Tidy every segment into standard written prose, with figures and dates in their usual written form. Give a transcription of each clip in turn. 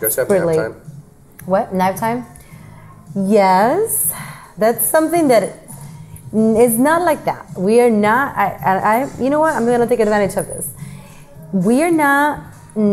You guys have nap late. time? What? Nap time? Yes. That's something that is not like that. We are not, you know what? I'm going to take advantage of this. We are not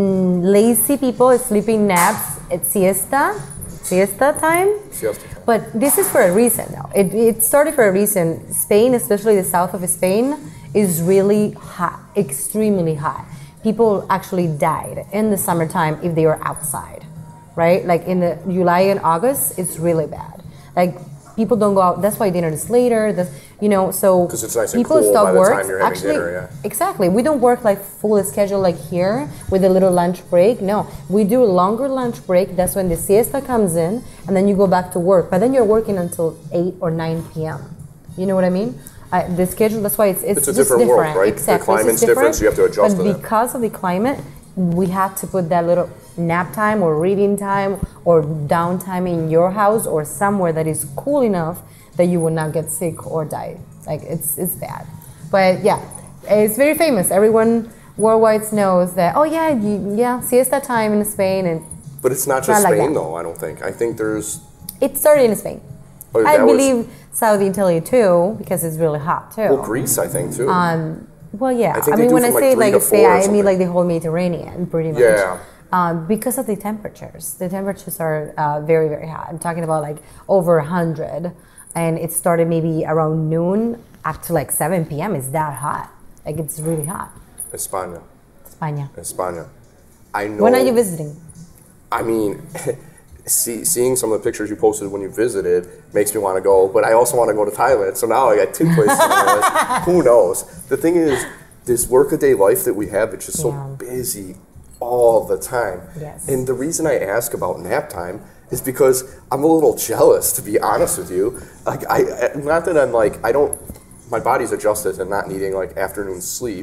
lazy people sleeping naps at siesta time. Siesta time. But this is for a reason now. It started for a reason. Spain, especially the south of Spain, is really hot, extremely hot. People actually died in the summertime if they were outside, right? Like in the July and August, it's really bad. Like people don't go out. That's why dinner is later. So because it's nice and people cool stop by the work. time you're having Actually, dinner, yeah. Exactly. We don't work like full schedule like here with a little lunch break. No, we do a longer lunch break. That's when the siesta comes in, and then you go back to work. But then you're working until 8 or 9 p.m. You know what I mean? The schedule. That's why it's a just different world, right? Exactly. The climate's different, so you have to adjust to But that. because of the climate, we have to put that little nap time or reading time or downtime in your house or somewhere that is cool enough that you will not get sick or die. Like it's bad. But yeah, it's very famous. Everyone worldwide knows that. Oh yeah, siesta time in Spain, and But it's not just Not like Spain, that. though. I don't think. I think there's. it started in Spain. Oh, I that was- believe Saudi Italy too, because it's really hot too. Well, Greece, I think too. Well, yeah. I think I they mean, do when I from, like, say 3 like to 4 Spain, or I mean something. like the whole Mediterranean, pretty much. Yeah. Because of the temperatures. The temperatures are very, very hot. I'm talking about like over 100, and it started maybe around noon up to like 7 p.m. It's that hot. Like it's really hot. España. España. I know. When are you visiting? I mean, seeing some of the pictures you posted when you visited makes me want to go, but I also want to go to Thailand. So now I got 2 places on my list. Who knows? The thing is, this workaday life that we have, it's just so Yeah. busy all the time. Yes. And the reason I ask about nap time is because I'm a little jealous, to be honest with you. Like, not that I'm like, my body's adjusted to not needing like afternoon sleep.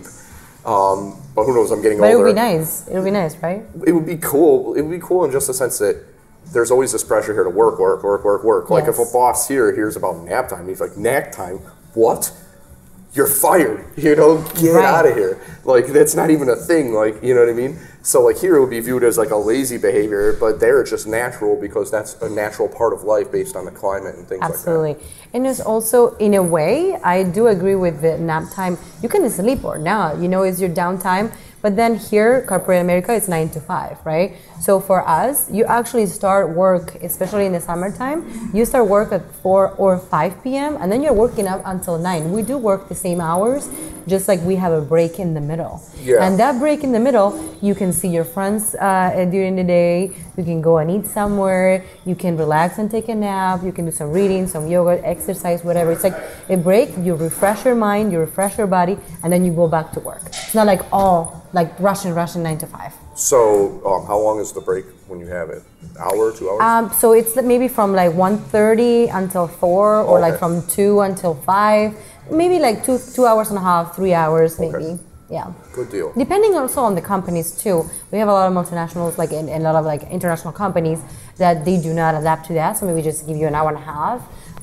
But who knows? I'm getting But older. it would be nice. It would be nice, right? It would be cool. It would be cool in just the sense that there's always this pressure here to work. Like if a Yes. boss here hears about nap time, he's like, nap time? What? You're fired. Get Right. out of here. Like that's not even a thing. Like you know what I mean? So like here it would be viewed as like a lazy behavior, but there it's just natural because that's a natural part of life based on the climate and things Absolutely. like And it's also, in a way, I do agree with the nap time. You can sleep or not, it's your downtime. But then here, corporate America, it's 9 to 5, right? So for us, you actually start work, especially in the summertime, you start work at 4 or 5 p.m. and then you're working up until 9. We do work the same hours, just like we have a break in the middle. Yeah. And that break in the middle, you can see your friends during the day, you can go and eat somewhere, you can relax and take a nap, you can do some reading, some yoga, exercise, whatever. It's like a break, you refresh your mind, you refresh your body, and then you go back to work. It's not like rushing 9 to 5. So how long is the break when you have it? Hour, 2 hours? So it's maybe from like 1:30 until 4, or like Okay. from 2 until 5, maybe like 2 hours and a half, 3 hours maybe. Okay. Yeah. Good deal. Depending also on the companies too. We have a lot of multinationals, like and a lot of like international companies that they do not adapt to that. So maybe just give you an hour and a half,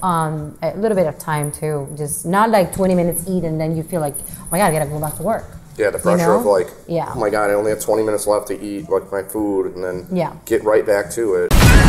a little bit of time too. Just not like 20 minutes eat and then you feel like, oh my God, I gotta go back to work. Yeah, the pressure of like, Yeah. oh my God, I only have 20 minutes left to eat like my food and then Yeah. get right back to it.